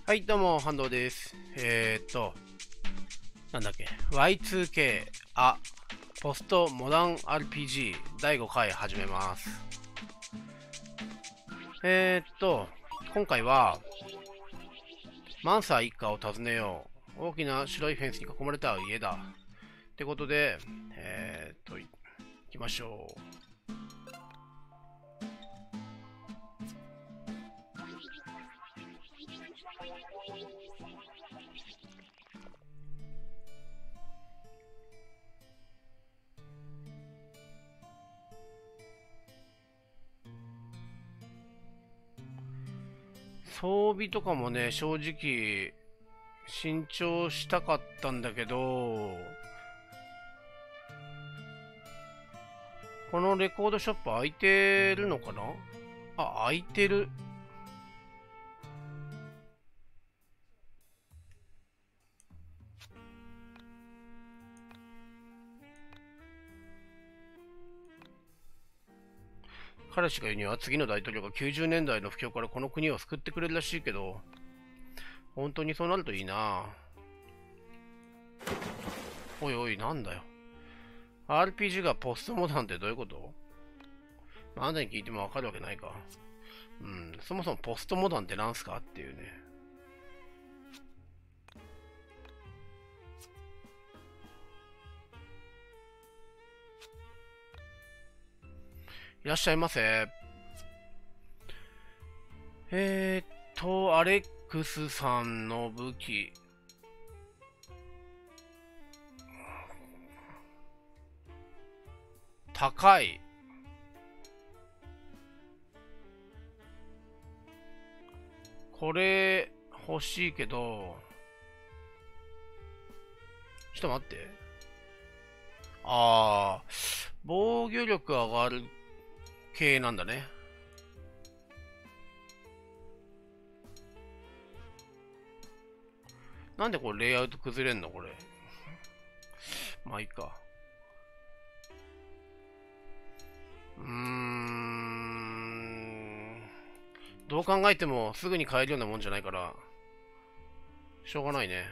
はい、どうも、ハンドです。なんだっけ、Y2K、ポストモダン RPG 第5回始めます。今回は、マンサー一家を訪ねよう。大きな白いフェンスに囲まれた家だ。ってことで、行きましょう。装備とかもね、正直、新調したかったんだけど、このレコードショップ開いてるのかな。開いてる。彼氏が言うには次の大統領が90年代の不況からこの国を救ってくれるらしいけど、本当にそうなるといいな。おいおい、なんだよ。RPG がポストモダンってどういうこと？あんたに聞いてもわかるわけないか。そもそもポストモダンってなんすかっていうね。いらっしゃいませ。アレックスさんの武器。高い。これ、欲しいけど、ちょっと待って。防御力上がる系なんだね。なんでこれレイアウト崩れんのこれ。まあいいか。どう考えてもすぐに買えるようなもんじゃないから、しょうがないね。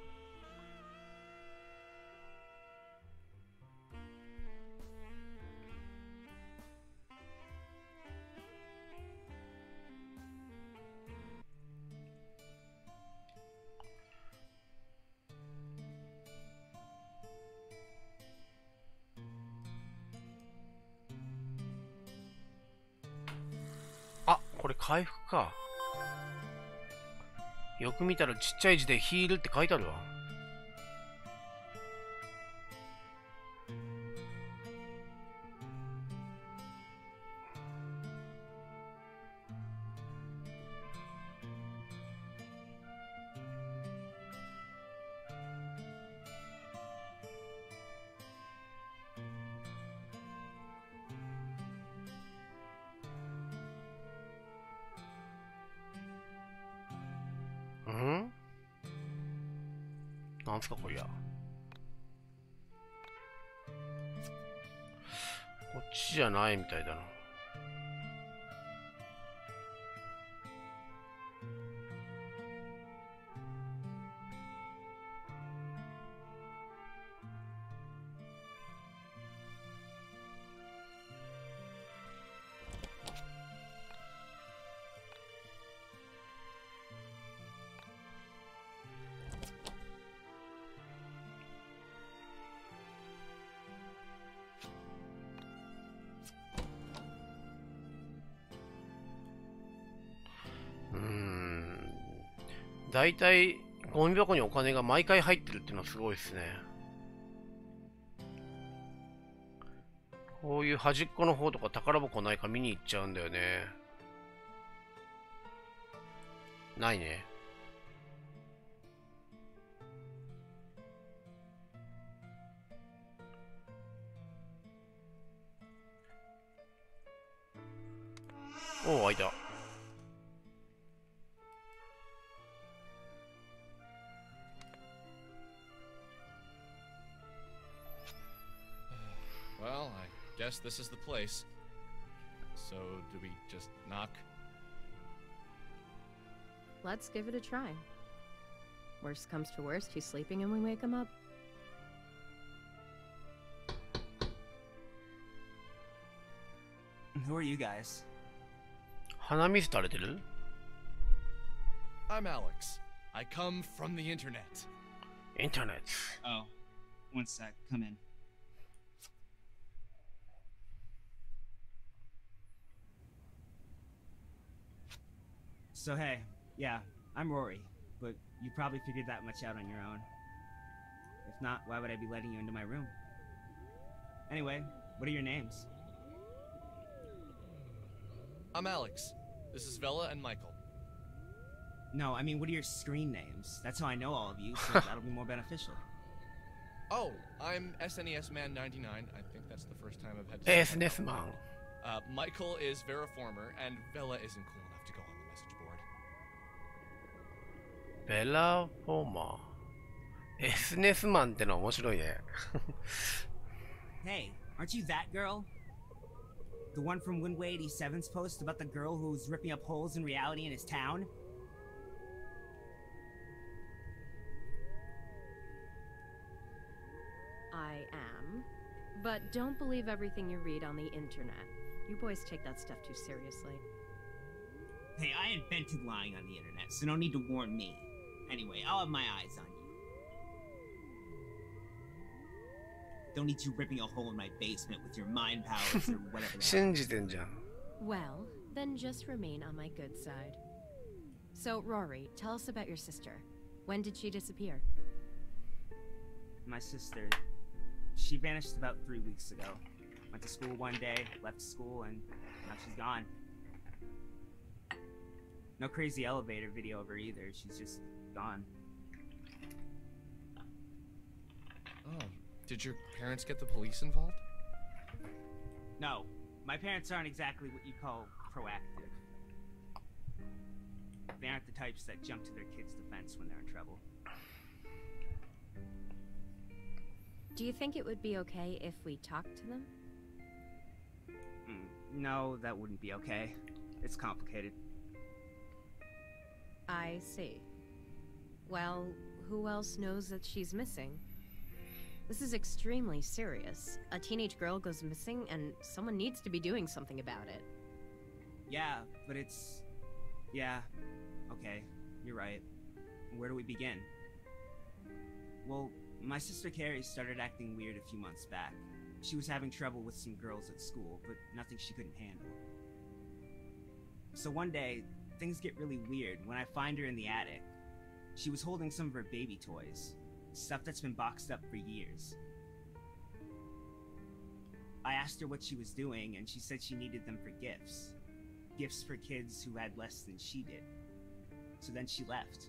これ回復か。よく見たらちっちゃい字でヒールって書いてあるわ。なんすかこりゃ。こっちじゃないみたいだな。だいたいゴミ箱にお金が毎回入ってるっていうのはすごいですね。こういう端っこの方とか宝箱ないか見に行っちゃうんだよね。ないね。おお、開いた。 Well, I guess this is the place. So, do we just knock? let's give it a try. Worst comes to worst, he's sleeping and we wake him up. Who are you guys? 鼻水垂れてる I'm Alex. I come from the internet. インターネット。 Oh, one sec. Come in. So hey, yeah, I'm Rory, but you probably figured that much out on your own. If not, why would I be letting you into my room? Anyway, what are your names? I'm Alex. This is Vela and Michael. No, I mean, what are your screen names? That's how I know all of you, so that'll be more beneficial. Oh, I'm SNES Man 99. I think that's the first time I've had to エー say ス that. ネスマン。 Michael is Veriformer, and Vela isn't cool enough to go on the message board. ベラフォーマー。エスネスマンってのは面白いね。 Hey, aren't you that girl? The one from Windway 87's post about the girl who's ripping up holes in reality in his town? I am. But don't believe everything you read on the internet. You boys take that stuff too seriously. Hey, I invented lying on the internet, so no need to warn me. Anyway, I'll have my eyes on you. Don't need you ripping a hole in my basement with your mind powers or whatever the hell. 信じてんじゃん。 Well, then just remain on my good side. So, Rory, tell us about your sister. When did she disappear? My sister, she vanished about 3 weeks ago. Went to school one day, left school, and now she's gone. No crazy elevator video of her either, she's just gone. Oh, did your parents get the police involved? No, my parents aren't exactly what you call proactive. They aren't the types that jump to their kids' defense when they're in trouble. Do you think it would be okay if we talked to them? No, that wouldn't be okay. It's complicated. I see. Well, who else knows that she's missing? This is extremely serious. A teenage girl goes missing, and someone needs to be doing something about it. Yeah, but it's... Yeah, okay, you're right. Where do we begin? Well, my sister Carrie started acting weird a few months back. She was having trouble with some girls at school, but nothing she couldn't handle. So one day, things get really weird when I find her in the attic. She was holding some of her baby toys, stuff that's been boxed up for years. I asked her what she was doing, and she said she needed them for gifts. Gifts for kids who had less than she did. So then she left.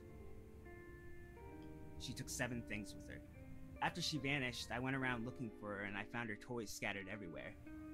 She took 7 things with her. After she vanished, I went around looking for her and I found her toys scattered everywhere.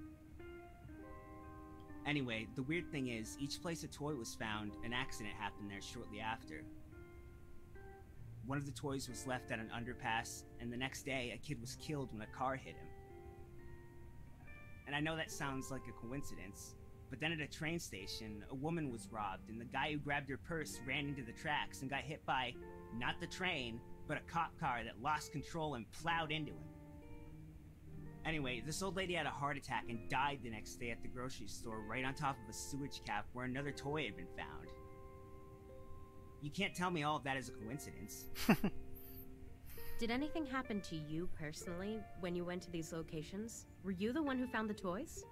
Anyway, the weird thing is, each place a toy was found, an accident happened there shortly after. One of the toys was left at an underpass, and the next day, a kid was killed when a car hit him. And I know that sounds like a coincidence, but then at a train station, a woman was robbed, and the guy who grabbed her purse ran into the tracks and got hit by, not the train, but a cop car that lost control and plowed into him. Anyway, this old lady had a heart attack and died the next day at the grocery store right on top of a sewage cap where another toy had been found. You can't tell me all of that is a coincidence. Did anything happen to you personally when you went to these locations? Were you the one who found the toys?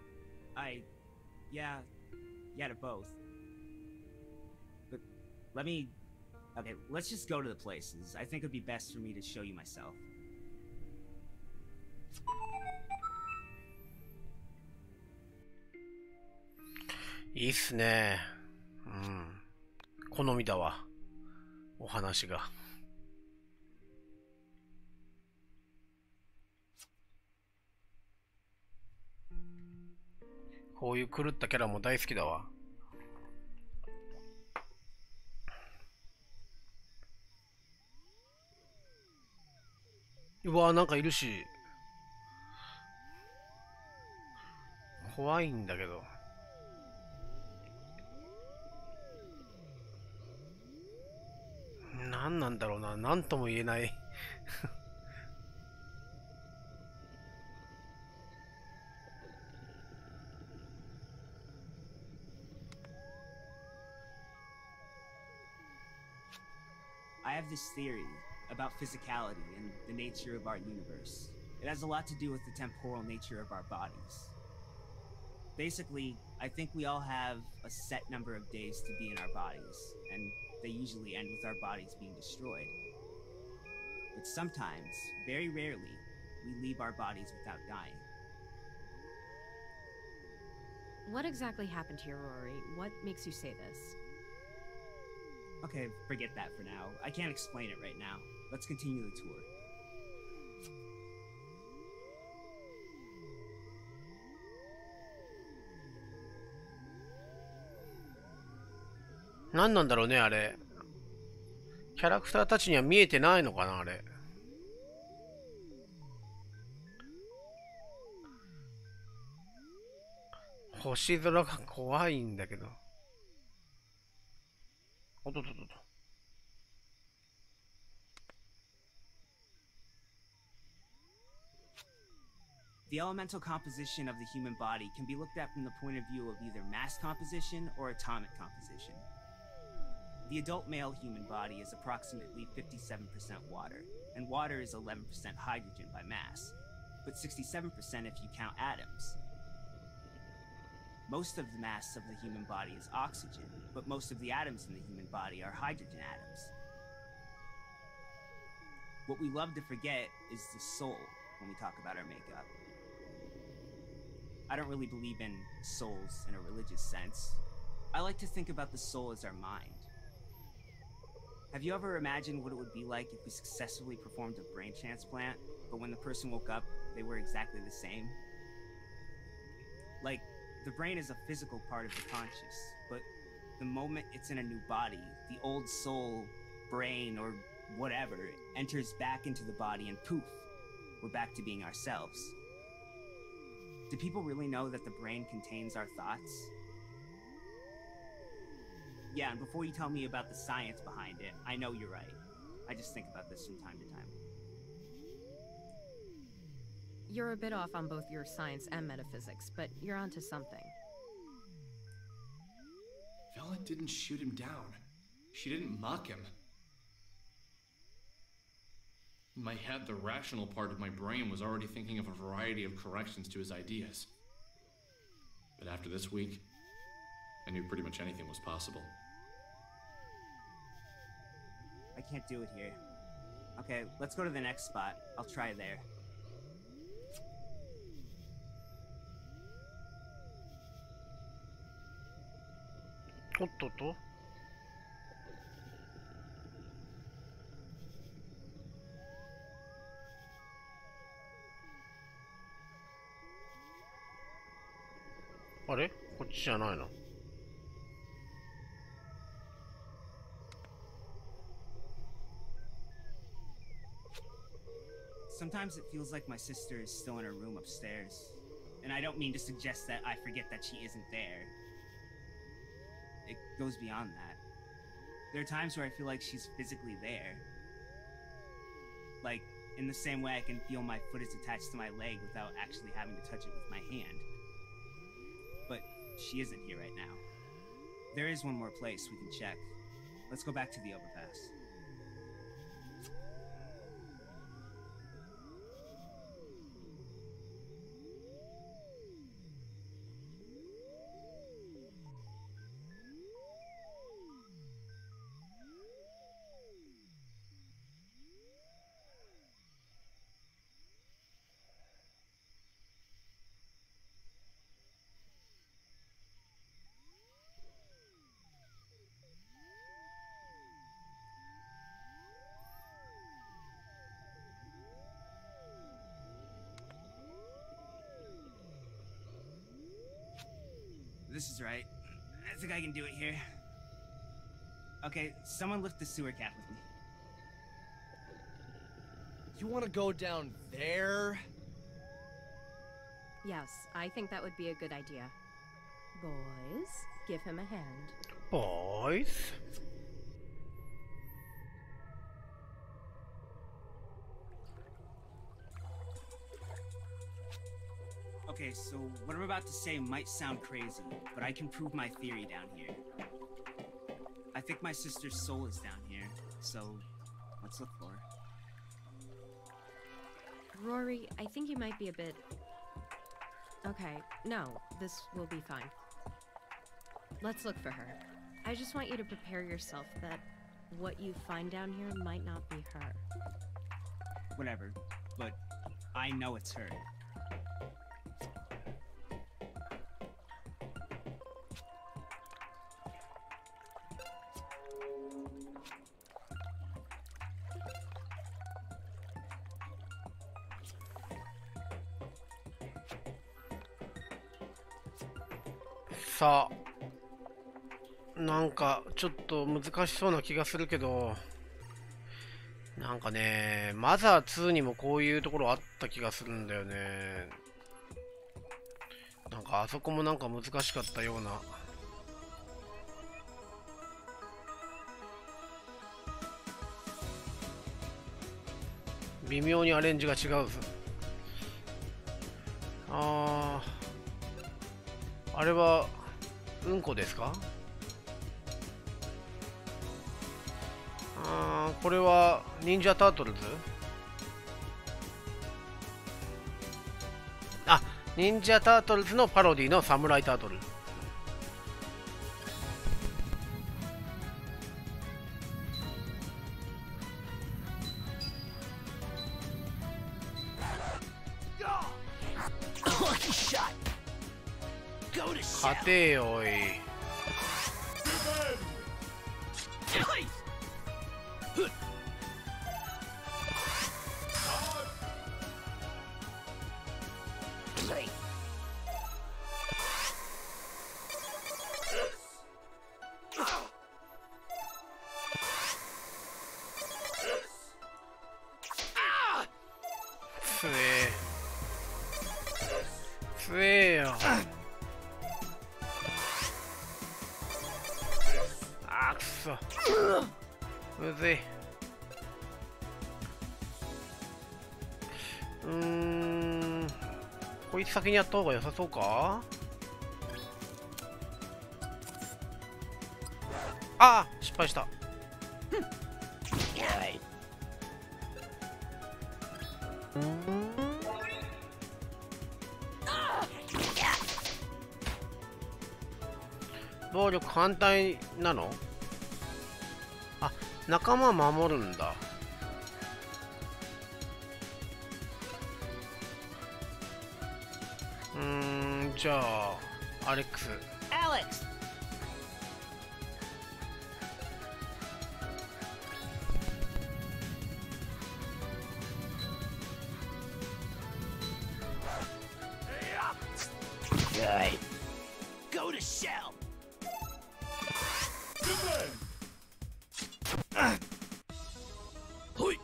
Yeah, to both. But let me... Okay, let's just go to the places. I think it'd be best for me to show you myself. いいっすね。うん。好みだわ。お話が。こういう狂ったキャラも大好きだわ。うわーなんかいるし。怖いんだけど。 何なんだろうな。何とも言えない。 I have this theory about physicality and the nature of our universe. It has a lot to do with the temporal nature of our bodies. Basically, I think we all have a set number of days to be in our bodies, and they usually end with our bodies being destroyed. But sometimes, very rarely, we leave our bodies without dying. What exactly happened here, Rory? What makes you say this? Okay, forget that for now. I can't explain it right now. Let's continue the tour. 何なんだろうね、あれ。キャラクターたちには見えてないのかな、あれ。星空が怖いんだけど。おっとっとっとっと。 The elemental composition of the human body can be looked at from the point of view of either mass composition or atomic composition. The adult male human body is approximately 57% water, and water is 11% hydrogen by mass, but 67% if you count atoms. Most of the mass of the human body is oxygen, but most of the atoms in the human body are hydrogen atoms. What we love to forget is the soul when we talk about our makeup. I don't really believe in souls in a religious sense. I like to think about the soul as our mind. Have you ever imagined what it would be like if we successfully performed a brain transplant, but when the person woke up, they were exactly the same? Like, the brain is a physical part of the conscious, but the moment it's in a new body, the old soul, brain, or whatever enters back into the body and poof, we're back to being ourselves. Do people really know that the brain contains our thoughts? Yeah, and before you tell me about the science behind it, I know you're right. I just think about this from time to time. You're a bit off on both your science and metaphysics, but you're onto something. Vela didn't shoot him down. She didn't mock him. In my head, the rational part of my brain was already thinking of a variety of corrections to his ideas. But after this week, I knew pretty much anything was possible. I can't do it here. Okay, let's go to the next spot. I'll try there. おっとっと。あれ？こっちじゃないの。 Sometimes it feels like my sister is still in her room upstairs. And I don't mean to suggest that I forget that she isn't there. It goes beyond that. There are times where I feel like she's physically there. Like, in the same way I can feel my foot is attached to my leg without actually having to touch it with my hand. But she isn't here right now. There is one more place we can check. Let's go back to the overpass. This is right. I think I can do it here. Okay, someone lift the sewer cap with me. You want to go down there? Yes, I think that would be a good idea. Boys, give him a hand. Boys? Okay, so what I'm about to say might sound crazy, but I can prove my theory down here. I think my sister's soul is down here, so let's look for her. Rory, I think you might be a bit... Okay, no, this will be fine. Let's look for her. I just want you to prepare yourself that what you find down here might not be her. Whatever, but I know it's her. さあ、なんかちょっと難しそうな気がするけど、なんかね、マザー2にもこういうところあった気がするんだよね。なんかあそこもなんか難しかったような。微妙にアレンジが違う。あれはうんこですか？これは忍者タートルズ？あ、忍者タートルズのパロディのサムライタートル。勝てよおい。強えよ。あーくそ、むずい。こいつ先にやった方が良さそうか。あー、失敗した。暴力反対なの？あ、仲間守るんだ。じゃあアレックス。 Alex! Good. Go to shell. Hoi.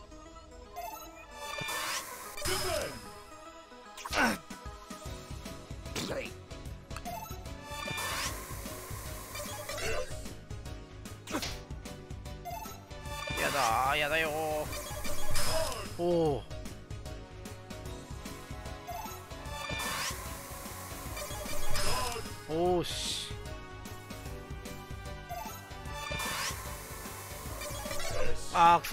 やだー、やだよー。おお。おーし。あーくそ。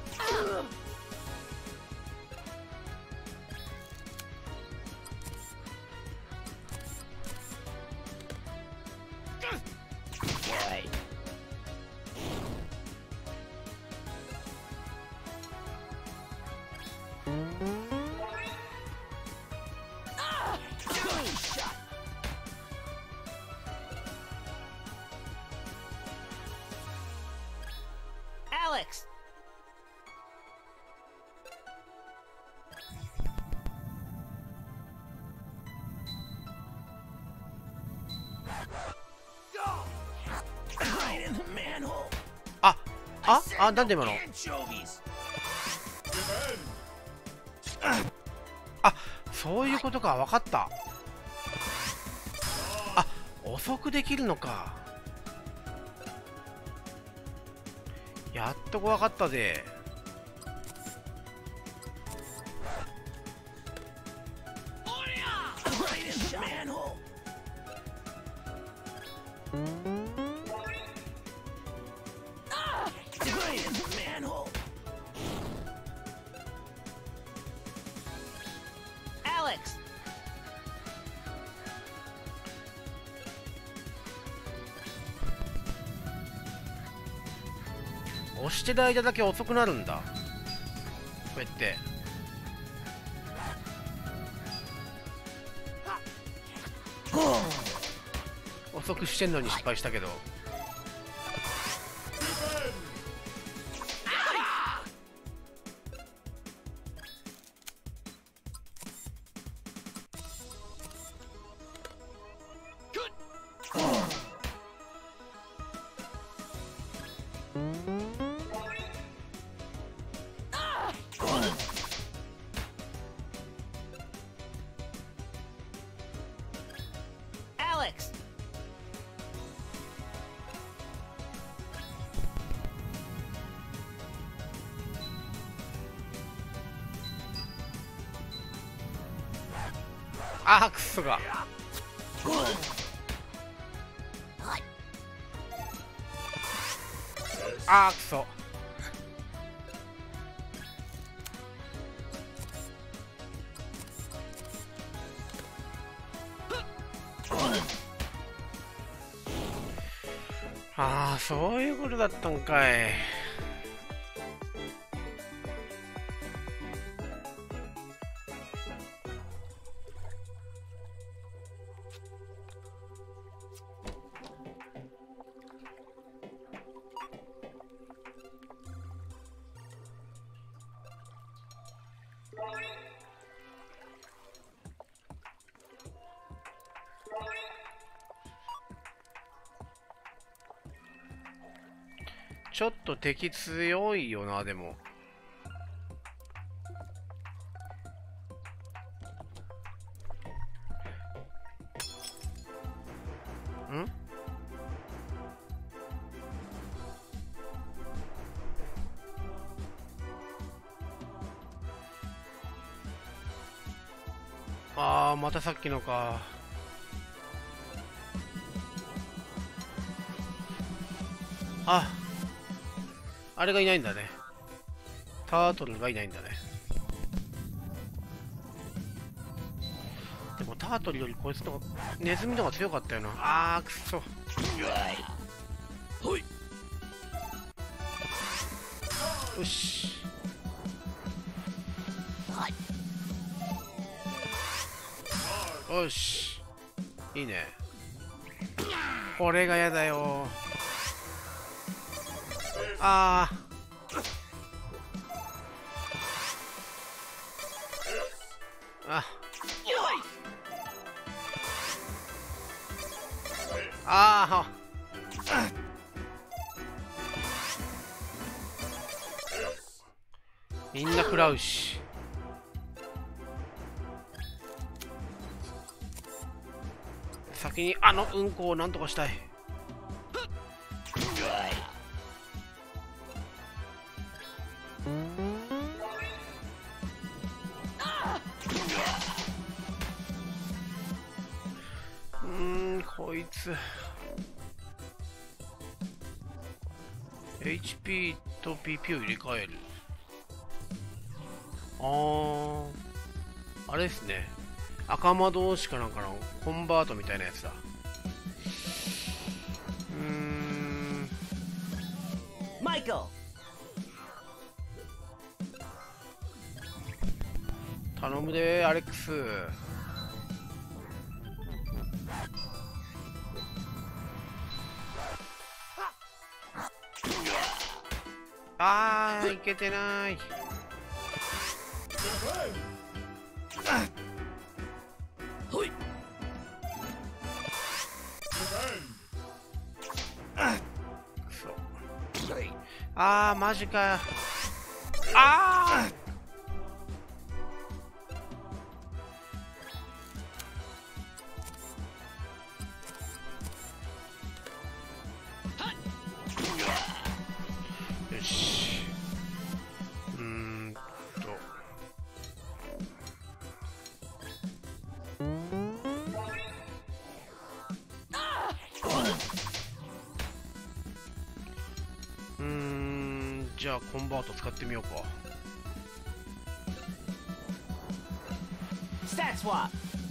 Alex! Right in the manhole. あ、なんで今の？あ、そういうことか、分かった。あ、遅くできるのか。やっと分かったぜ。 Alex! 押してる間だけ遅くなるんだ、こうやって。遅くしてんのに失敗したけど。 Alex! あー、クソが。あー、クソ。ああ、そういうことだったんかい。ちょっと敵強いよな、でも。ん？ああ、またさっきのか。あ、あれがいないんだね。タートルがいないんだね。でもタートルよりこいつの方が、ネズミの方が強かったよな。あー、くそ。よし。よし。いいね。これがやだよ。ああ。あ。ああ。みんな食らうし。先にあのうんこをなんとかしたい。こいつ HP と PP を入れ替える。あれですね、赤魔同士かなんかのコンバートみたいなやつだ。 マイケル、 頼むでアレックス。あー、いけてない。ほい。くそ。あー、マジかよ。あー。よし。 じゃあコンバート使ってみようか。 Stat swap.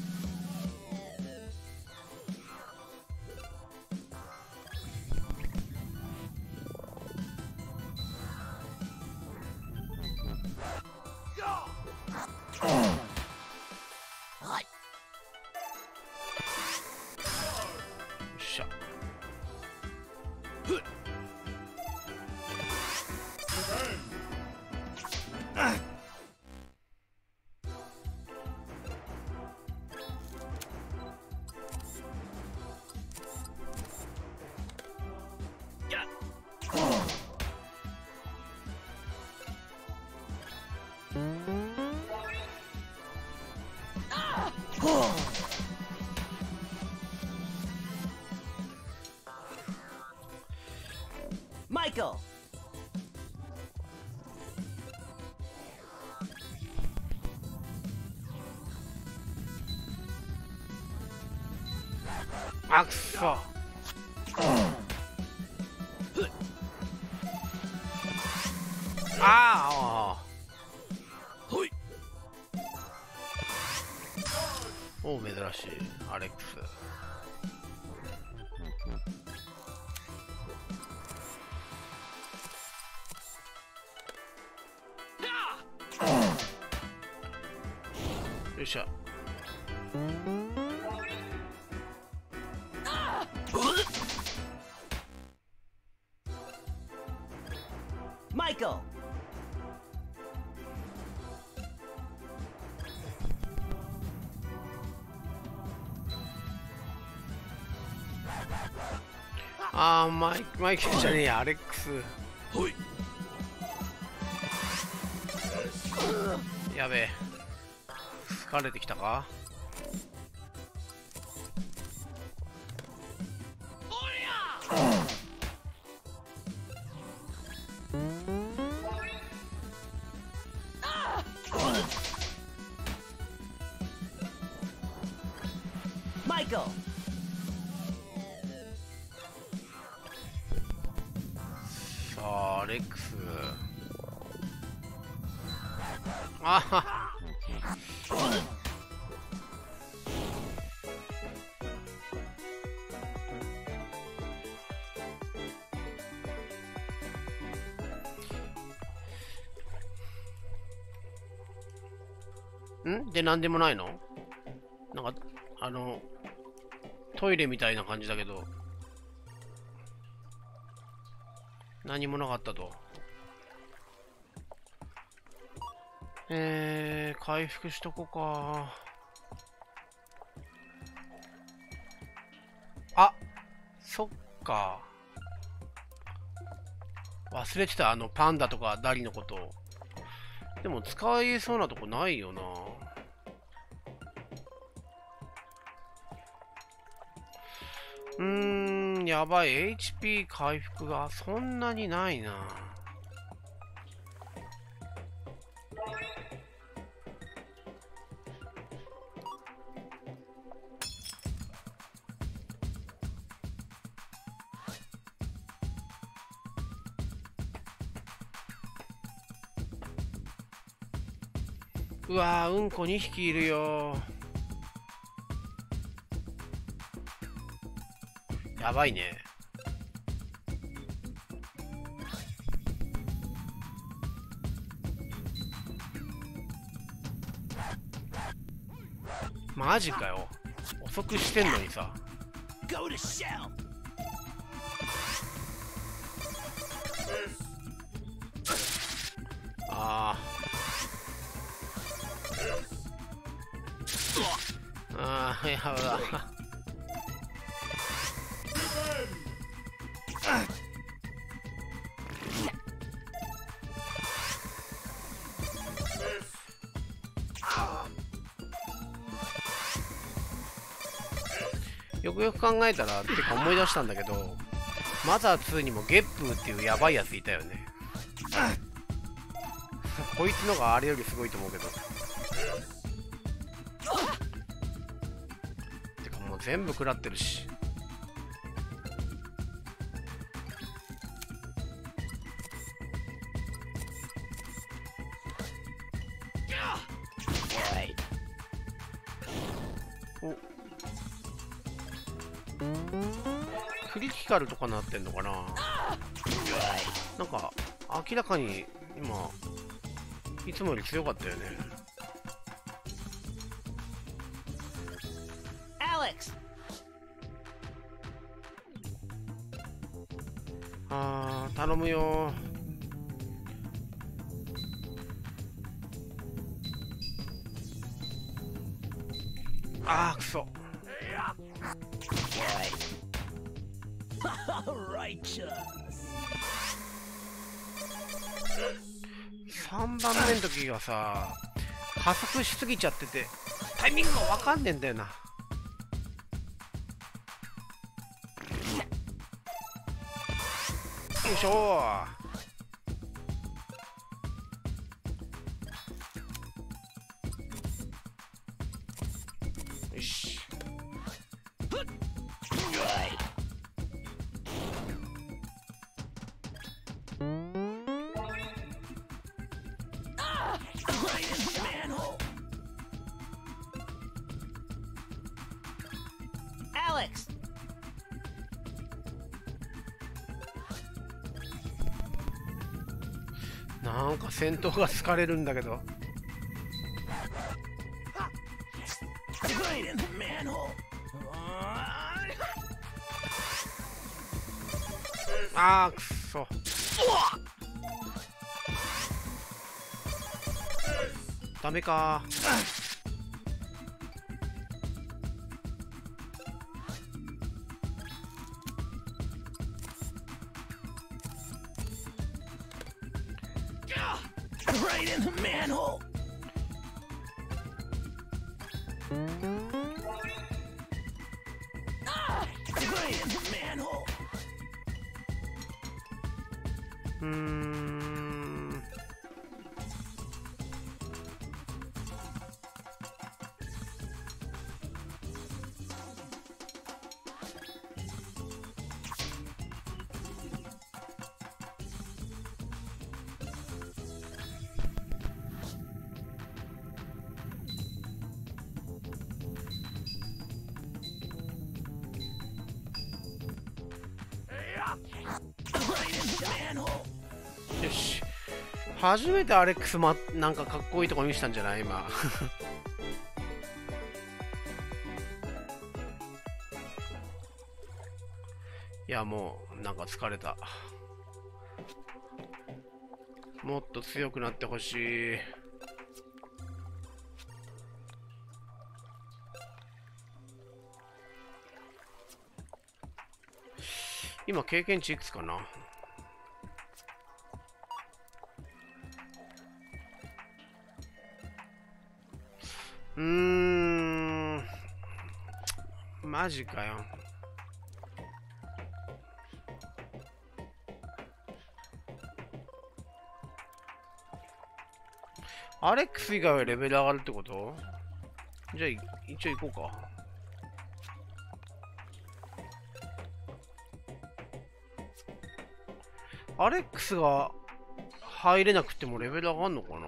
Michael. 아,くそ。ああ。おお、珍しいアレックス。よいしょ。 Michael. マイケルじゃねえや、アレックス。やべえ。疲れてきたか。 Michael. さあ、アレックス。あはっ。んで、なんでもないの？なんか、トイレみたいな感じだけど、何もなかったと。回復しとこうか。あ、そっか。忘れてた、パンダとかダリのこと。でも使えそうなとこないよな。やばい。HP 回復がそんなにないな。うわー、うんこ2匹いるよ。やばいね。マジかよ。遅くしてんのにさ。ああ、やだ。よくよく考えたら、てか思い出したんだけど、マザー2にもゲップーっていうやばいやついたよね。こいつのがあれよりすごいと思うけど。てかもう全部食らってるし。 お、クリティカルとかなってんのかな。なんか明らかに今いつもより強かったよね。 Alex! あー、頼むよ。あー、くそ。3番目の時がさ、加速しすぎちゃっててタイミングが分かんねえんだよな。よいしょー。よし。 Alex! なんか戦闘が疲れるんだけど。あー、くっそ。ダメか。 Right in the manhole! よし。初めてアレックス、なんかかっこいいとこ見せたんじゃない今。いや、もうなんか疲れた。もっと強くなってほしい。今経験値いくつかな。マジかよ。アレックス以外はレベル上がるってこと？じゃあ一応行こうか。アレックスが入れなくてもレベル上がんのかな。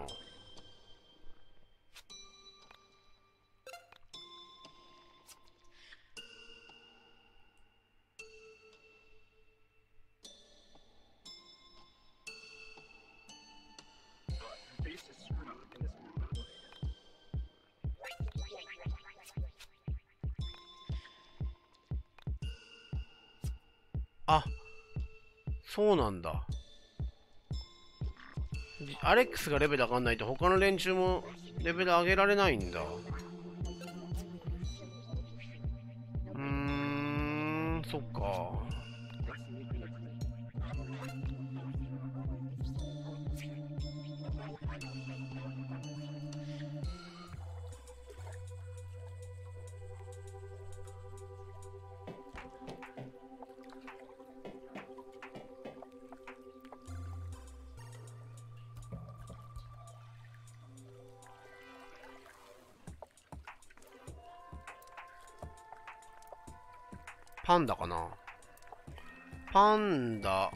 あ、そうなんだ。アレックスがレベル上がんないと他の連中もレベル上げられないんだ。そっか。パンダかな。パンダ。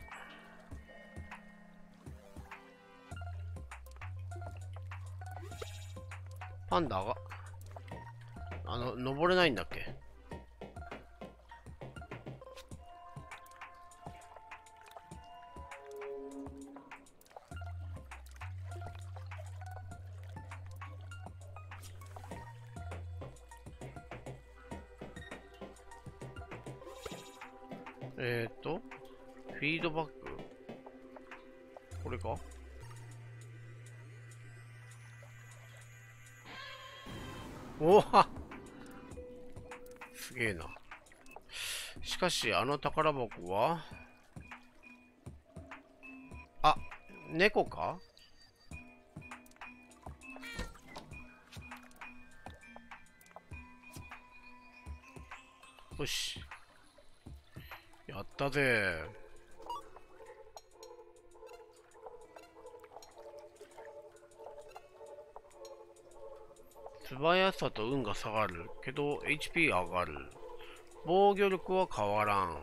パンダが、登れないんだっけ？フィードバックこれか？おわすげえな。しかし、あの宝箱はあ、猫か？よし。やったぜ。素早さと運が下がるけど HP 上がる。防御力は変わらん。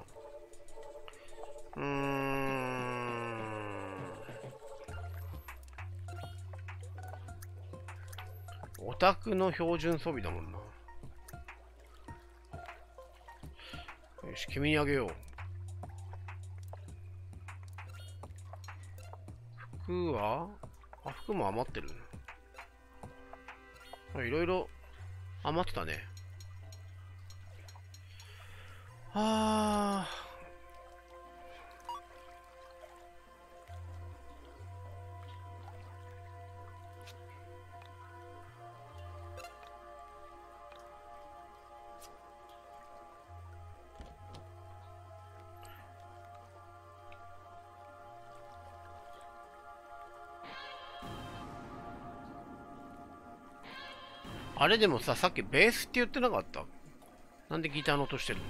オタクの標準装備だもんな。よし、君にあげよう。服は服も余ってる。いろいろ余ってたね。ああれでもさ、さっきベースって言ってなかった？なんでギターの音してるの？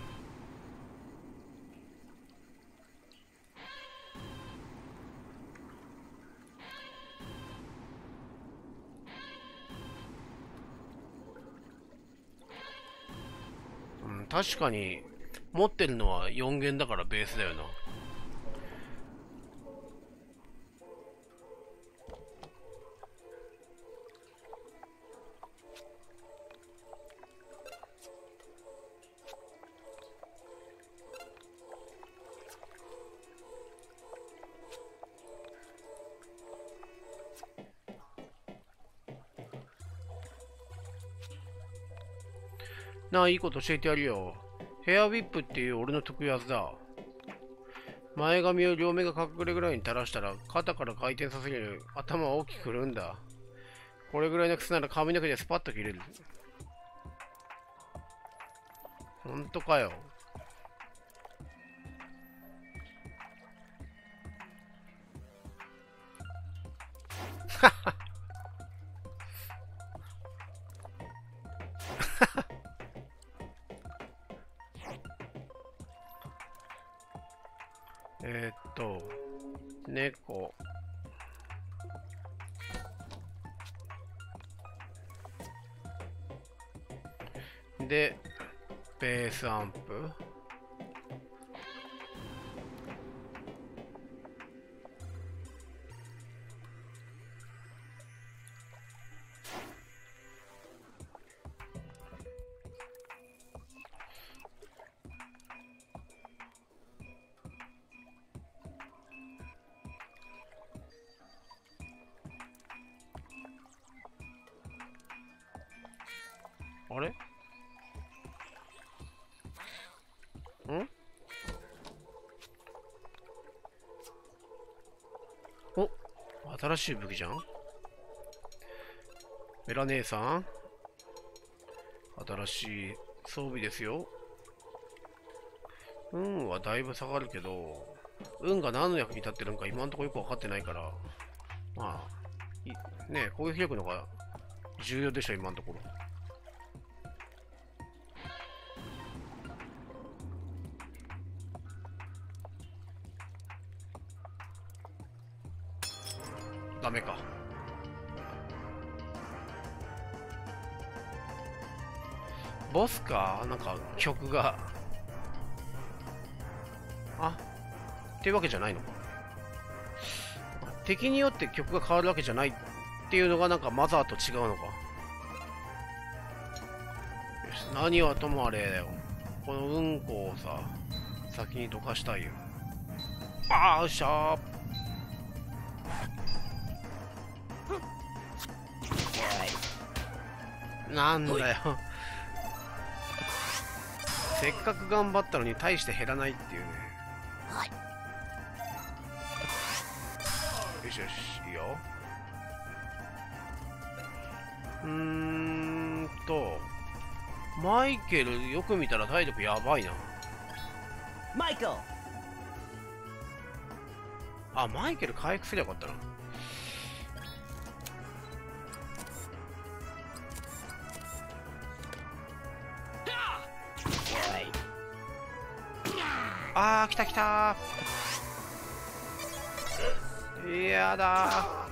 確かに持ってるのは4弦だからベースだよな。なあ、いいこと教えてやるよ。ヘアウィップっていう俺の得意技だ。前髪を両目が隠れぐらいに垂らしたら、肩から回転させる頭を大きく振るんだ。これぐらいの癖なら髪の毛でスパッと切れる。ほんとかよ。はは猫。で、ベースアンプ。あれ？ん？お、新しい武器じゃん。メラ姉さん、新しい装備ですよ。運はだいぶ下がるけど、運が何の役に立ってるのか今んとこよく分かってないから、まあね、攻撃力の方が重要でしょ今のところ。ダメか。ボスか。なんか曲がっていうわけじゃないのか。敵によって曲が変わるわけじゃないっていうのがなんかマザーと違うのか。 何はともあれだよ。このうんこをさ、先に溶かしたいよ。あー、よっしゃー。なんだよ。せっかく頑張ったのに大して減らないっていうね。よしよし、いいよ。マイケルよく見たら体力やばいな。 マイケル。 あ、マイケル回復すればよかったな。あー、来た来たー。やだー。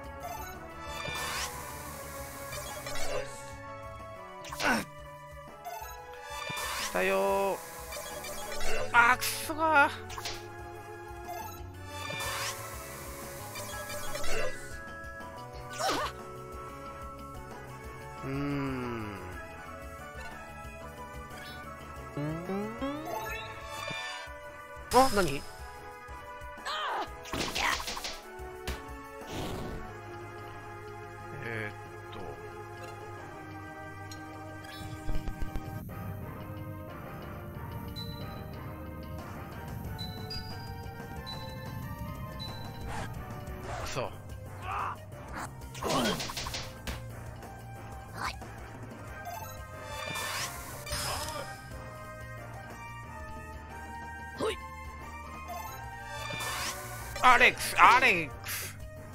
来たよー。あー、くそがあ、何？そう。アレックス、アレックス。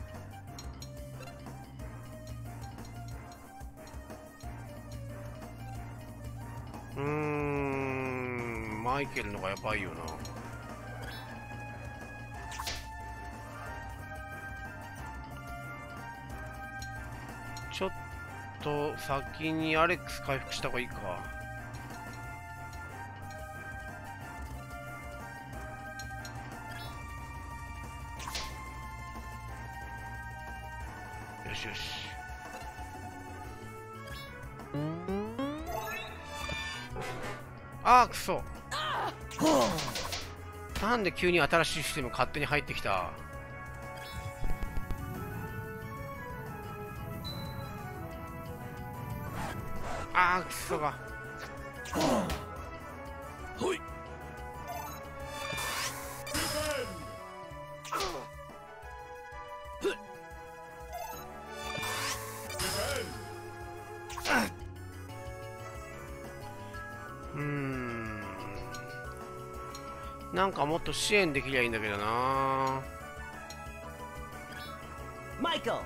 マイケルのがやばいよな。ちょっと先にアレックス回復した方がいいか。よしよし。あー、くそ。なんで急に新しいシステム勝手に入ってきた。あー、くそが。ほい。なんかもっと支援できりゃいいんだけどな。 マイケル。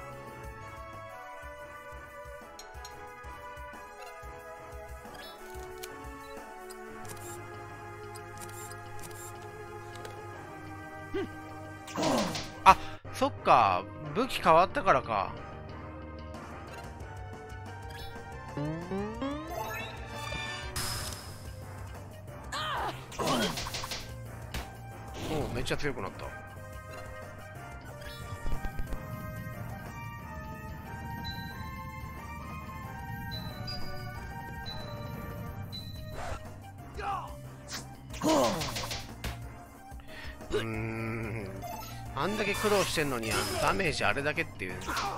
あ、そっか、武器変わったからか。お、めっちゃ強くなった。あんだけ苦労してんのにダメージあれだけっていう。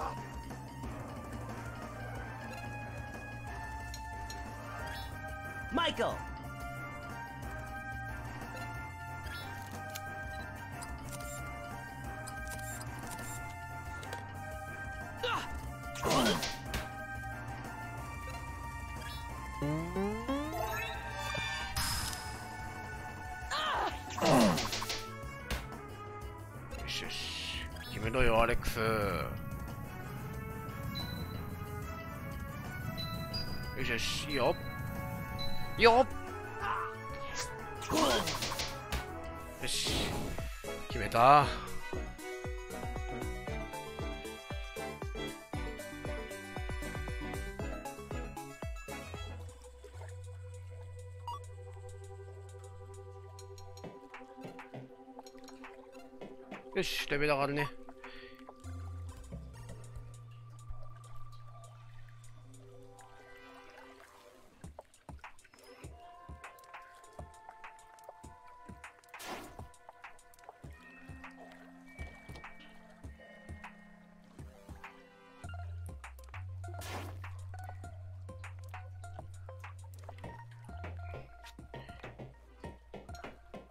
マイケル。 よしよし、決めろよアレックス。よしよし、いいよよっ。よし、決めた。よし、レベル上がるね。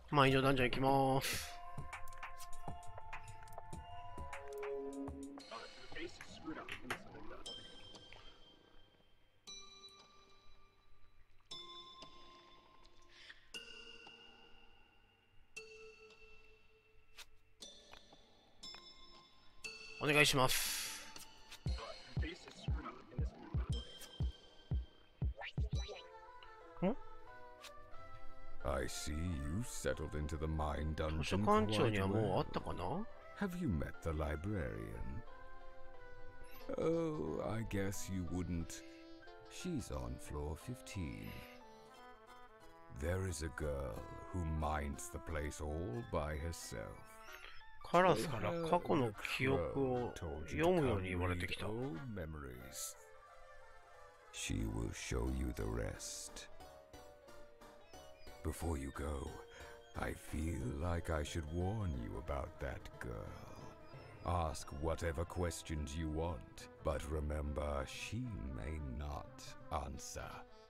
マインドダンジョン行きます。お願いします。 I see you settled into the mine 図書 dungeon 館長 quite にはもうあ well. ったかな？ Have you met the librarian? Oh, I guess you wouldn't. She's on floor 15. There is a girl who minds the place all by herself. カラスから過去の記憶を Told you 読 to むよう come に言われて read きた。 old memories. She will show you the rest. Before you go, I feel like I should warn you about that girl. Ask whatever questions you want, but remember she may not answer.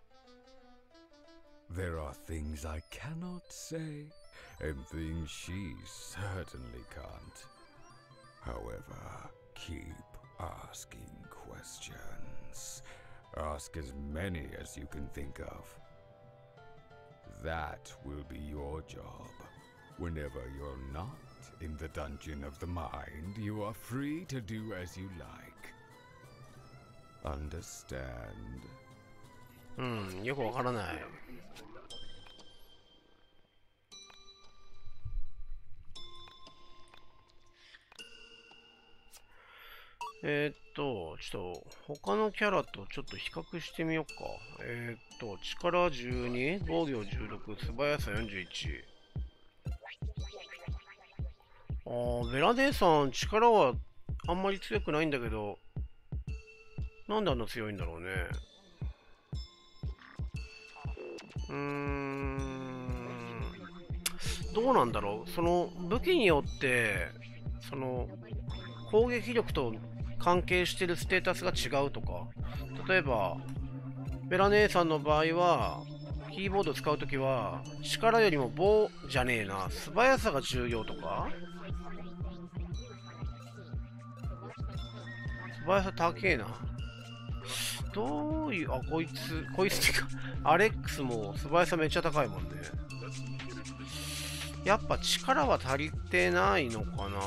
There are things I cannot say, and things she certainly can't. However, keep asking questions. Ask as many as you can think of. That will be your job. Whenever you're not in the dungeon of the mind, you are free to do as you like. Understand? よくわからない。ちょっと他のキャラとちょっと比較してみようか。力12、防御16、素早さ41。ベラ姉さん、力はあんまり強くないんだけど、なんであんな強いんだろうね。どうなんだろう。その武器によって、その攻撃力と関係してるステータスが違うとか。例えば、ベラ姉さんの場合は、キーボード使うときは、力よりも棒じゃねえな、素早さが重要とか。素早さ高えな。どういう、こいつってか、アレックスも素早さめっちゃ高いもんね。やっぱ力は足りてないのかな。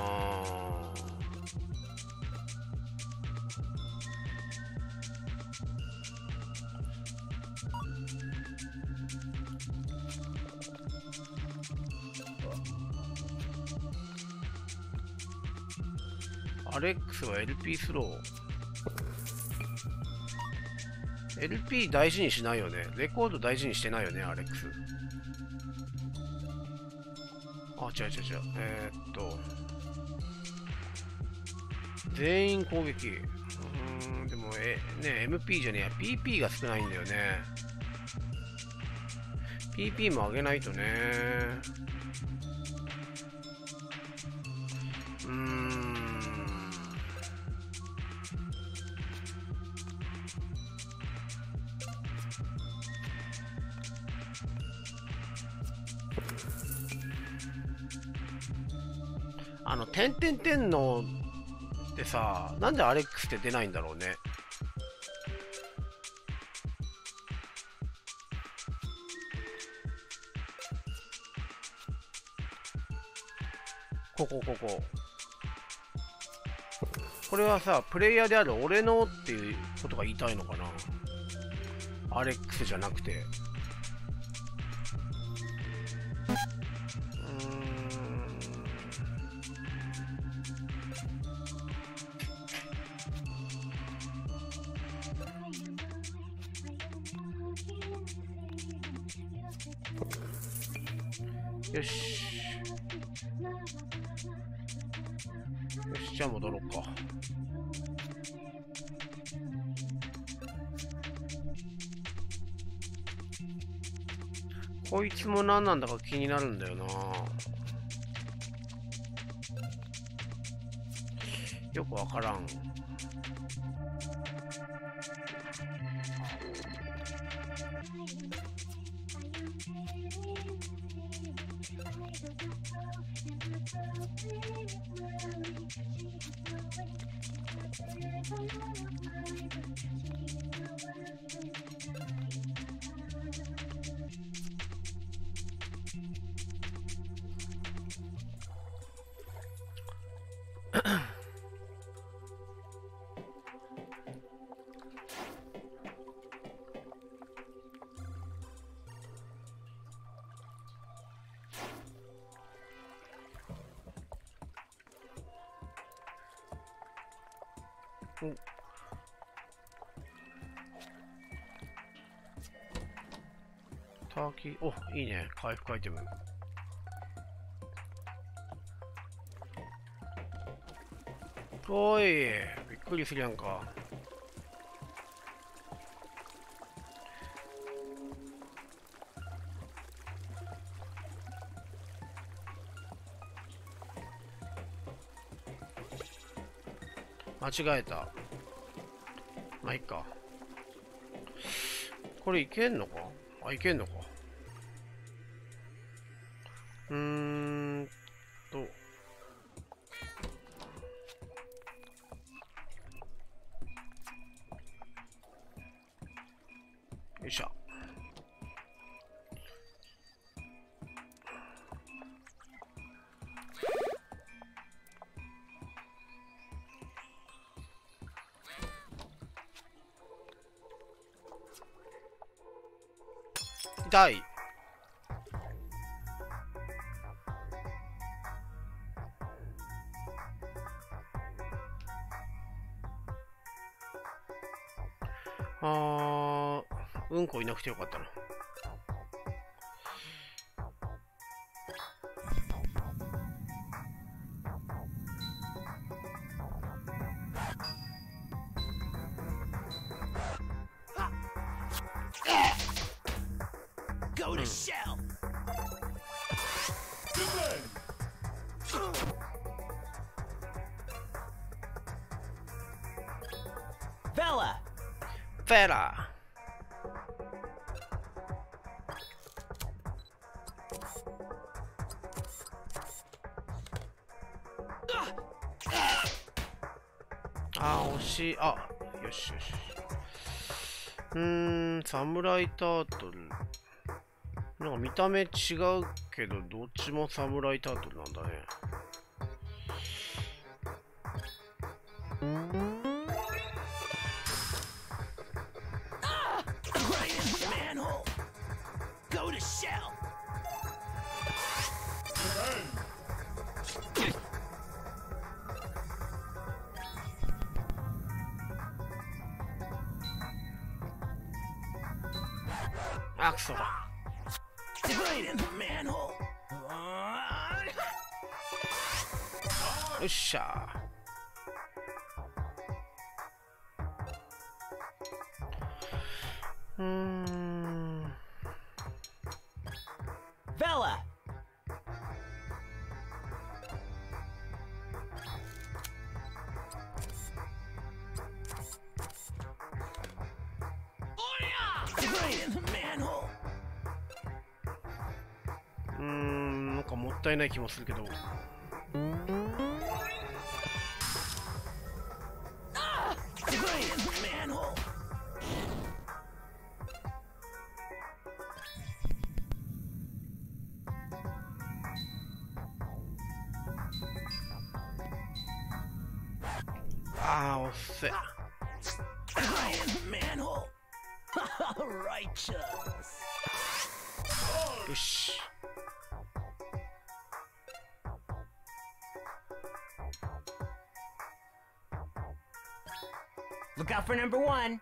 アレックスは LP スロー。LP 大事にしないよね。レコード大事にしてないよね、アレックス。違う。全員攻撃。でも、MP じゃねえや。PP が少ないんだよね。PP も上げないとね。点々のってさ、なんでアレックスって出ないんだろうね。これはさ、プレイヤーである俺のっていうことが言いたいのかな。アレックスじゃなくて。よし。じゃあ戻ろうか。こいつも何なんだか気になるんだよな。よくわからん。 ターキー、お、いいね。回復アイテム。おい、びっくりするやんか。間違えた。まあ、いっか。これいけんのか？あ、いけんのか。と。よいしょ。痛い。うんこいなくてよかったな。 Go to shell. Vela. フェラ惜しい。あ、よしよし。サムライタートル。なんか見た目違うけど、どっちもサムライタートルなんだね。あ、くそだ。よっしゃ Vela. Manhole. なんかもったいない気もするけど。ああ、おっせ。よし。 Look out for number one.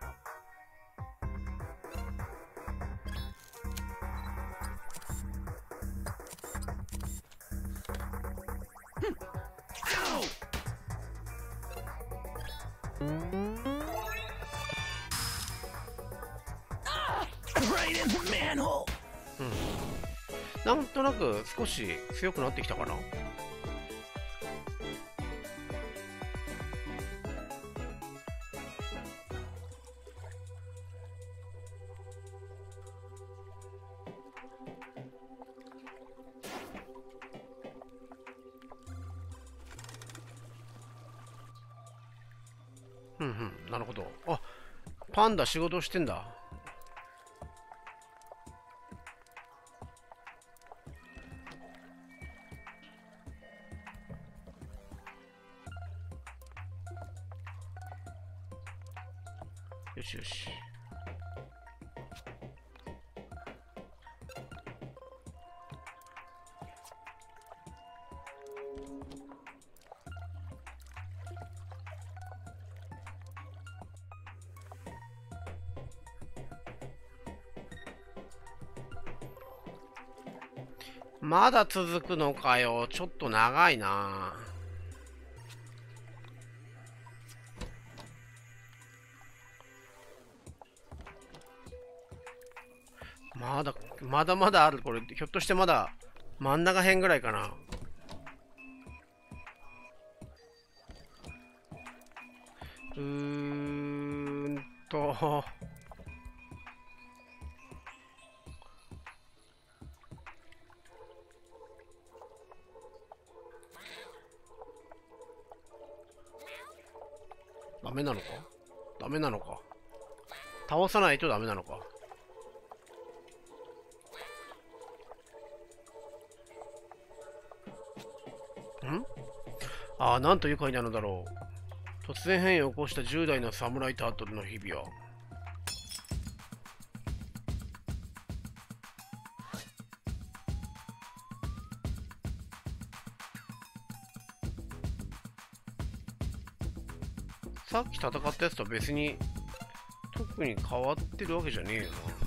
Ow! Right in the manhole. なんとなく少し強くなってきたかな。 うんうん、なるほど。あ、パンダ仕事してんだ。よしよし。まだ続くのかよ。ちょっと長いな。まだある。これ、ひょっとしてまだ真ん中辺ぐらいかな。と。ダメなのか？ダメなのか。倒さないとダメなのか。ん？ああ、なんと愉快なのだろう。突然変異を起こした10代の侍と後での日々は。さっき戦ったやつとは別に特に変わってるわけじゃねえよな。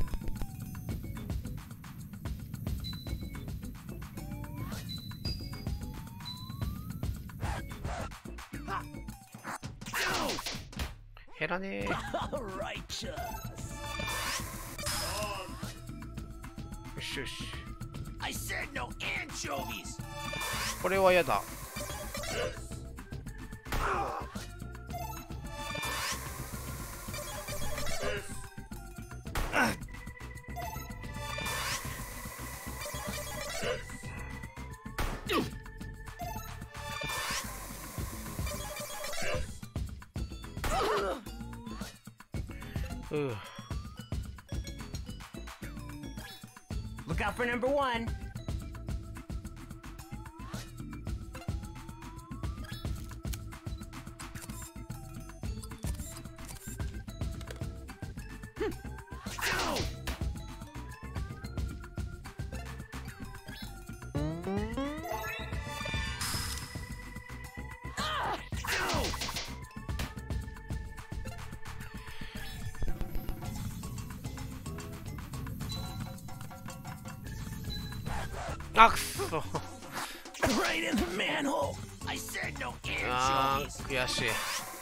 減らねえ。よしよし。これはやだ。 Look out for number one. あ、くそ。 Right in the manhole. I said no あー、 anchovies. 悔しい。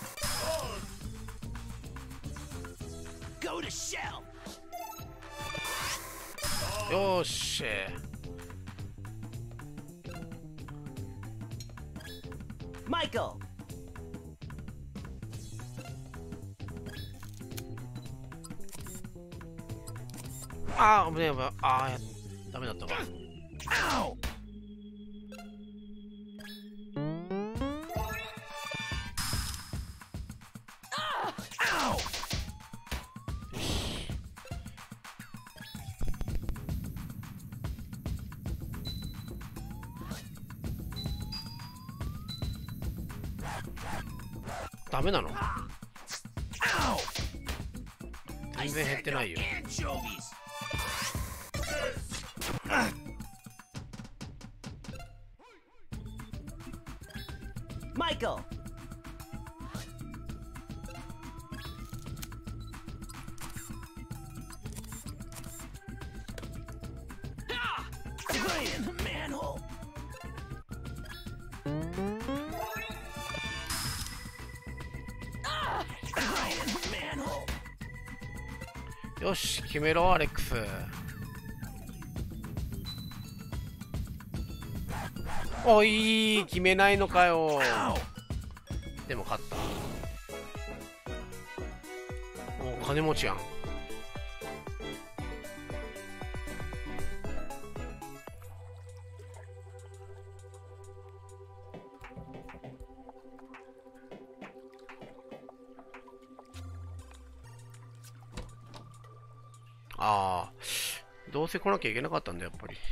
Go to shell. よーし。 Michael. あー、危ねえ危ねえ。あー、ダメだったわ。 Ow. ダメなの？全然減ってないよ。 Michael. Right in the manhole. よし、決めろ、アレックス。おい、決めないのかよ。でも勝った。もう金持ちやん。 ああ、どうせ来なきゃいけなかったんだ、やっぱり。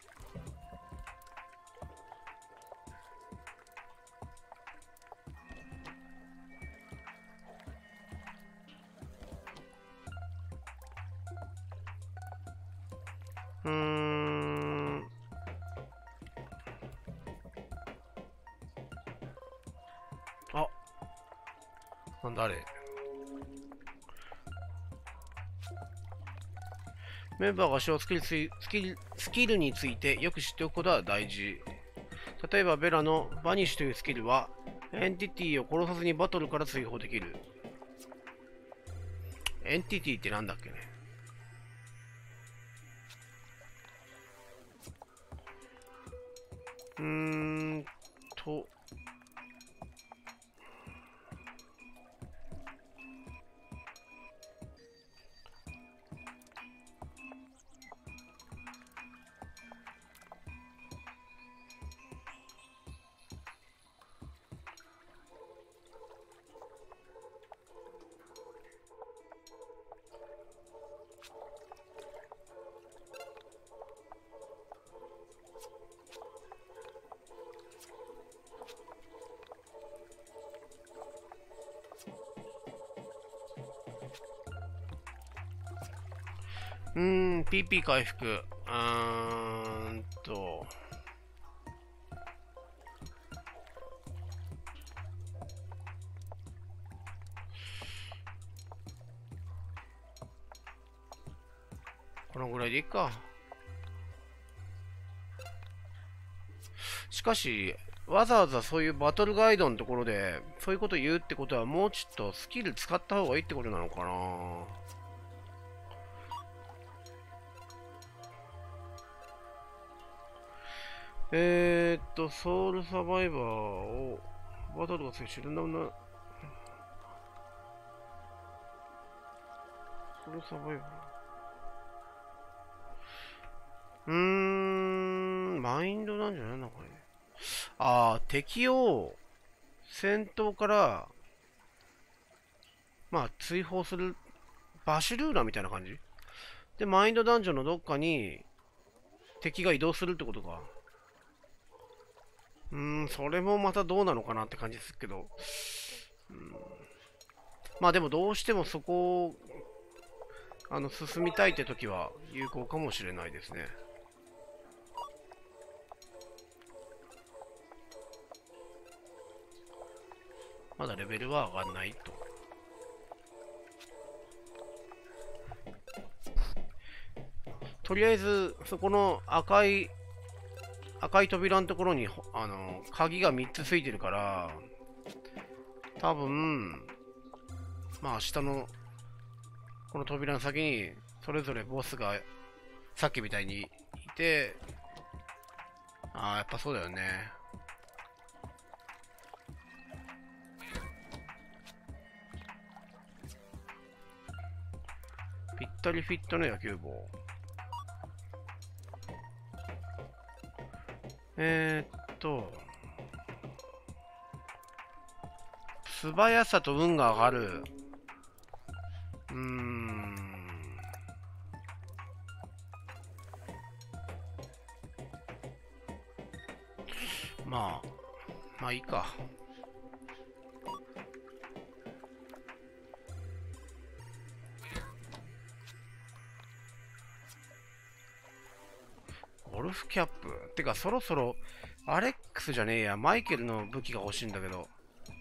あ、なんだあれ。メンバーが使用スキルについてよく知っておくことは大事。例えばベラのバニッシュというスキルはエンティティを殺さずにバトルから追放できる。エンティティってなんだっけね。とPP 回復。このぐらいでいいか。しかし、わざわざそういうバトルガイドのところで、そういうこと言うってことは、もうちょっとスキル使った方がいいってことなのかな。ソウルサバイバーをバトルがついてるんだもんな。ソウルサバイバー。マインドなんじゃないのこれ。敵を戦闘から、まあ、追放する、バシルーラみたいな感じで、マインドダンジョンのどっかに敵が移動するってことか。それもまたどうなのかなって感じですけど。まあでもどうしてもそこを、進みたいって時は有効かもしれないですね。まだレベルは上がらないと。とりあえず、そこの赤い扉のところに、鍵が3つついてるから、多分、まあ下の、この扉の先に、それぞれボスが、さっきみたいにいて、やっぱそうだよね。ぴったりフィットの野球帽。素早さと運が上がる。まあいいか。ゴルフキャップ。てか、そろそろ、アレックスじゃねえや、マイケルの武器が欲しいんだけど。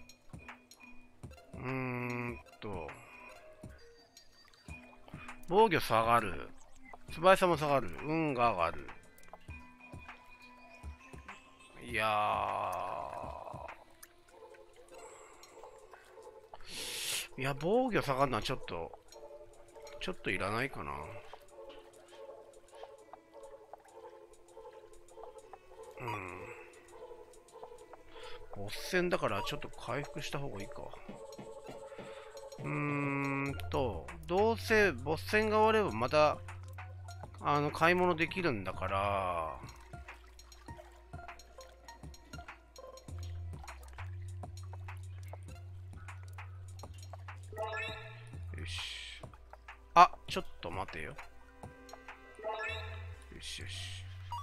防御下がる。素早さも下がる。運が上がる。いや、防御下がるのはちょっといらないかな。ボス戦だからちょっと回復した方がいいか。どうせボス戦が終わればまた、買い物できるんだから、よし。ちょっと待てよ。 しよし。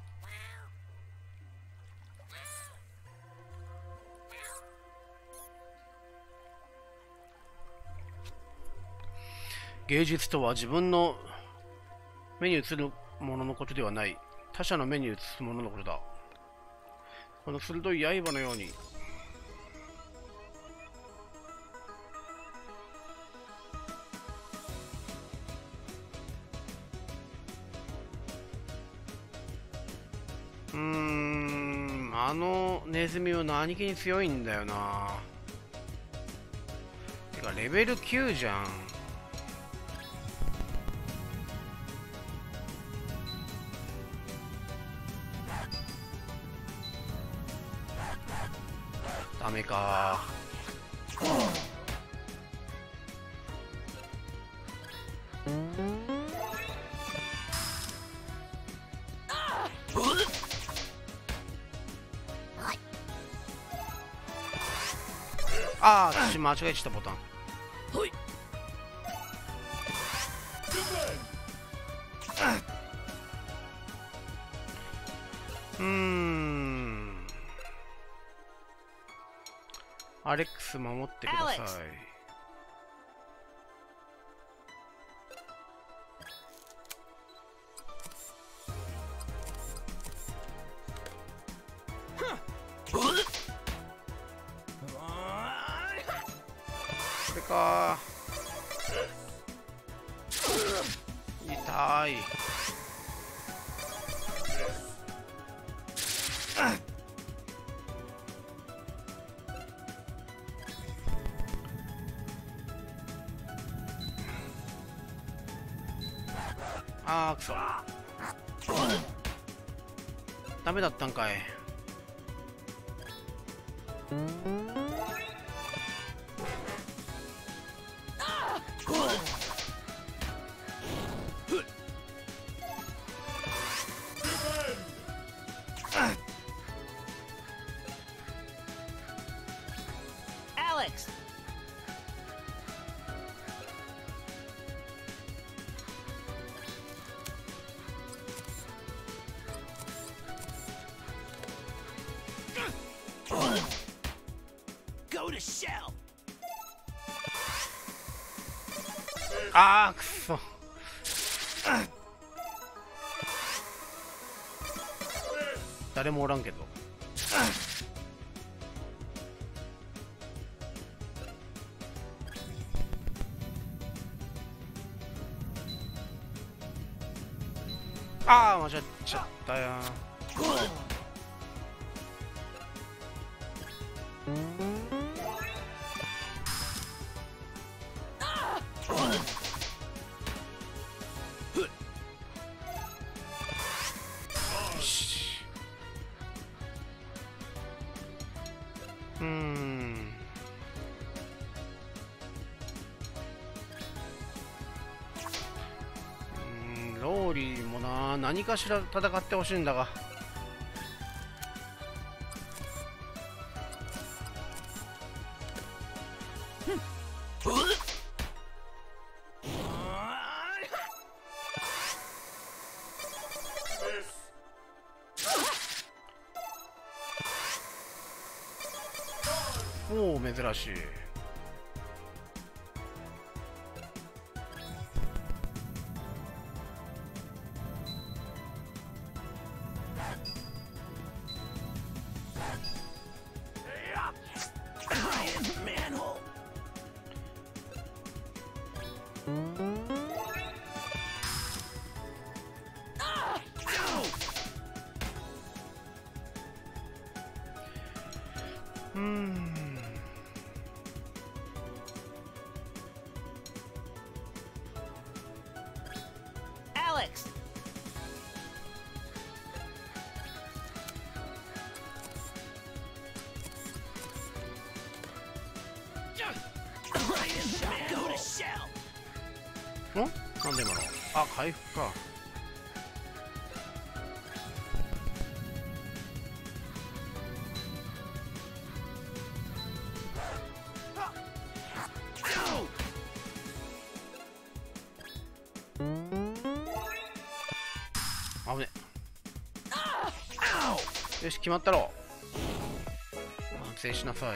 芸術とは自分の目に映るもののことではない。他者の目に映すもののことだ。この鋭い刃のように。あのネズミは何気に強いんだよな。てかレベル9じゃん。ダメか。ああ、私間違えちゃったボタン。アレックス守ってください。これか。痛い。あーくそ。ダメだったんかい。 Alex! Go to shell. あーくそ。誰もおらんけど。ああ、間違っちゃったよ。ローリーもな、何かしら戦ってほしいんだが。おお、珍しい。 Alex! Go to shell. ん？なんで今の？あ、回復か。危ね。 よし、決まったろ。安静しなさい。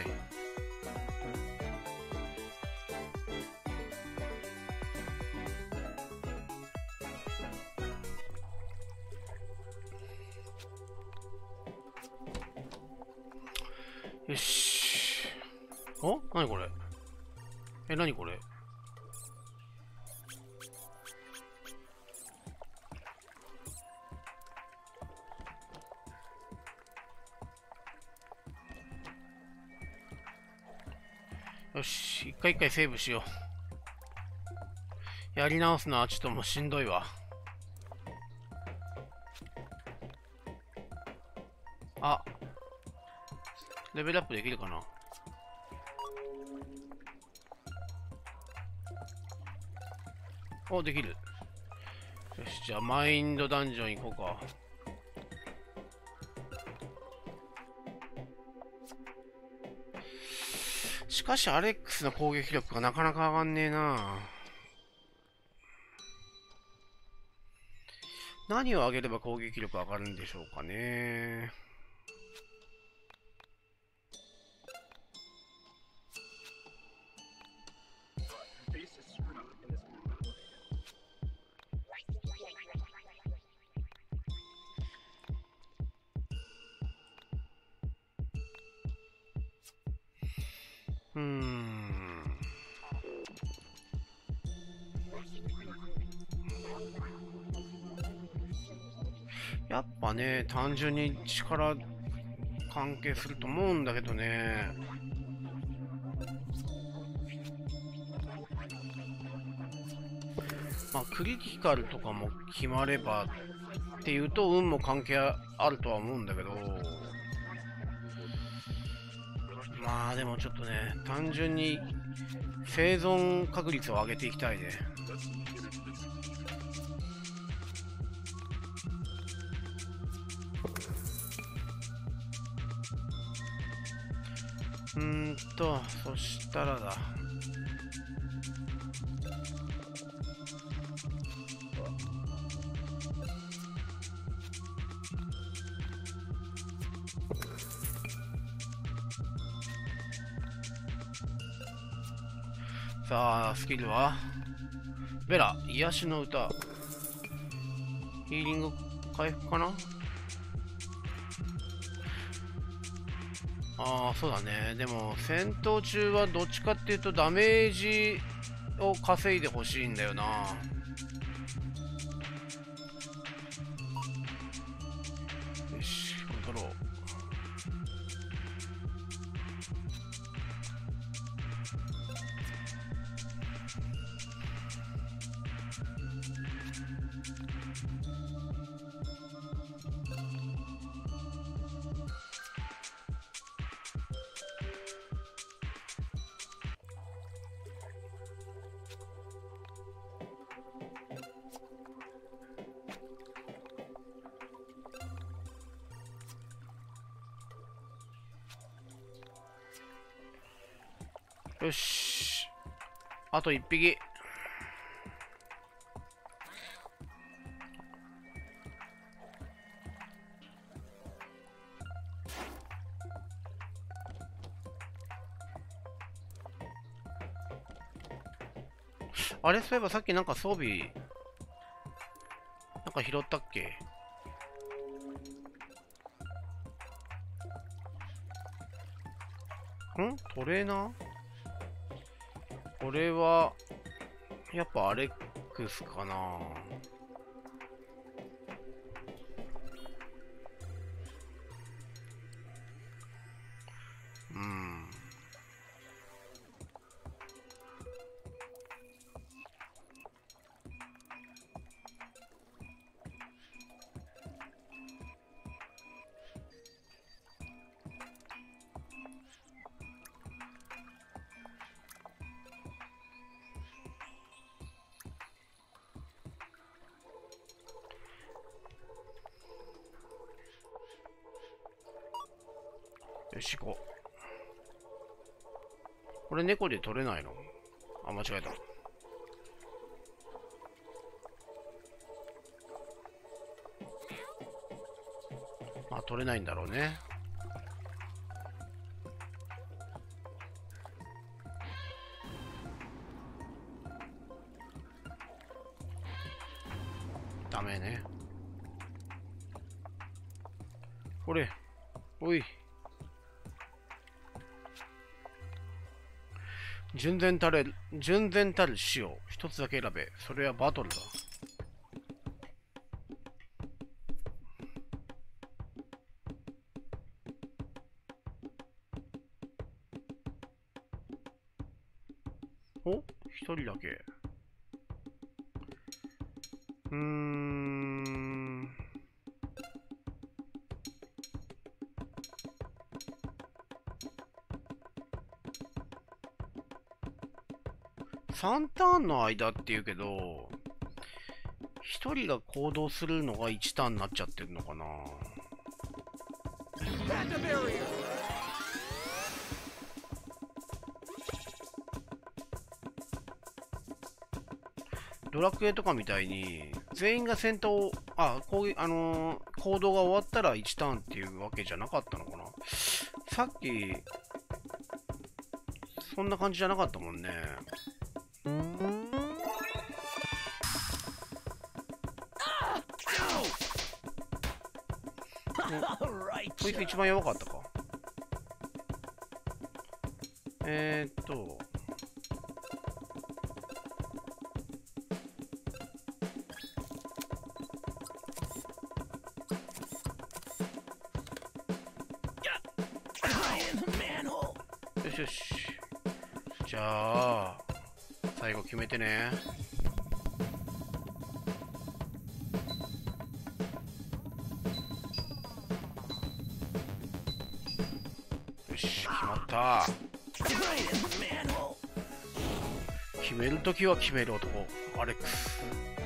よし。お、なにこれ。なにこれ。よし、一回一回セーブしよう。やり直すのはちょっともうしんどいわ。あ、レベルアップできるかな。お、できる。よし、じゃあマインドダンジョン行こうか。しかしアレックスの攻撃力がなかなか上がんねえな。何を上げれば攻撃力上がるんでしょうかね。やっぱね、単純に力関係すると思うんだけどね。まあ、クリティカルとかも決まればっていうと運も関係あるとは思うんだけど、まあでもちょっとね、単純に生存確率を上げていきたいね。そしたらだ。さあ、スキルはベラ、癒しの歌。ヒーリング回復かな。ああ、そうだね。でも、戦闘中はどっちかっていうとダメージを稼いでほしいんだよな。よし、これ取ろう。よし。あと1匹。あれ、そういえばさっきなんか装備、なんか拾ったっけ？トレーナー？これは、やっぱアレックスかな。よし、行こう。これ猫で取れないの？あ、間違えた。ま取れないんだろうね。ダメね。これ、おい。純然たる死を一つだけ選べ。それはバトルだ。お、一人だけ。3ターンの間って言うけど、1人が行動するのが1ターンになっちゃってるのかな。ドラクエとかみたいに、全員が戦闘、行動が終わったら1ターンっていうわけじゃなかったのかな。さっき、そんな感じじゃなかったもんね。こいつ一番やばかったか。よしよし。じゃあ、最後決めてね。よし、決まった。決めるときは決める男、アレックス。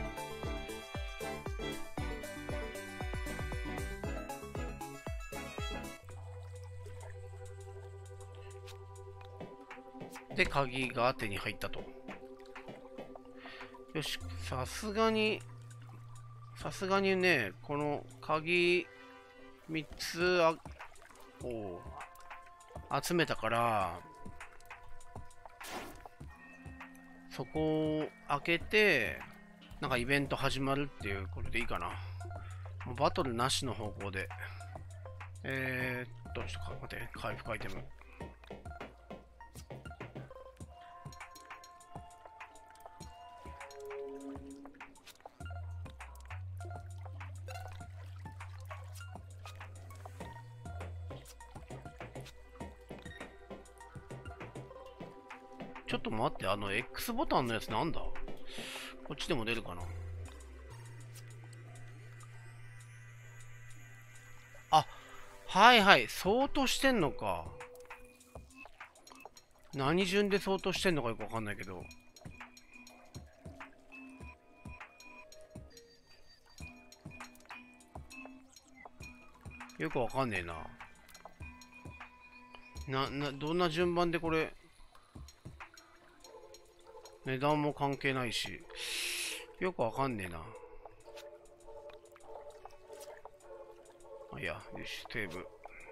で、鍵が手に入ったと。よし、さすがにね、この鍵3つを集めたから、そこを開けて、なんかイベント始まるっていうことでいいかな。もうバトルなしの方向で。ちょっと待って、回復アイテム。ちょっと待って、X ボタンのやつなんだ？こっちでも出るかな？あ、はいはい、相当してんのか。何順で相当してんのかよくわかんないけど。よくわかんねえな。どんな順番でこれ、値段も関係ないし、よくわかんねえな。いや、よし、セーブ。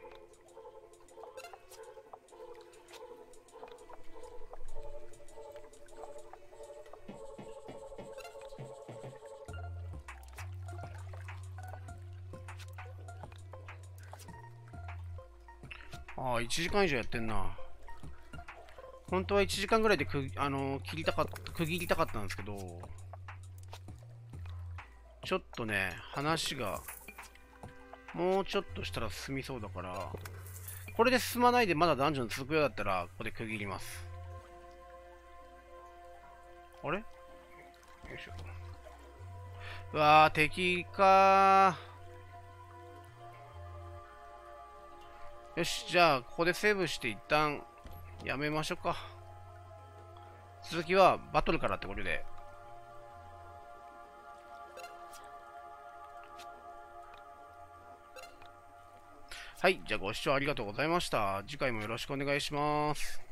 ああ、1時間以上やってんな。本当は1時間ぐらいで区切りたかったんですけど、ちょっとね、話が、もうちょっとしたら進みそうだから、これで進まないでまだダンジョン続くようだったら、ここで区切ります。あれ？よいしょ。うわー、敵かー。よし、じゃあ、ここでセーブして一旦、やめましょうか。続きはバトルからってことで。はい。じゃあご視聴ありがとうございました。次回もよろしくお願いします。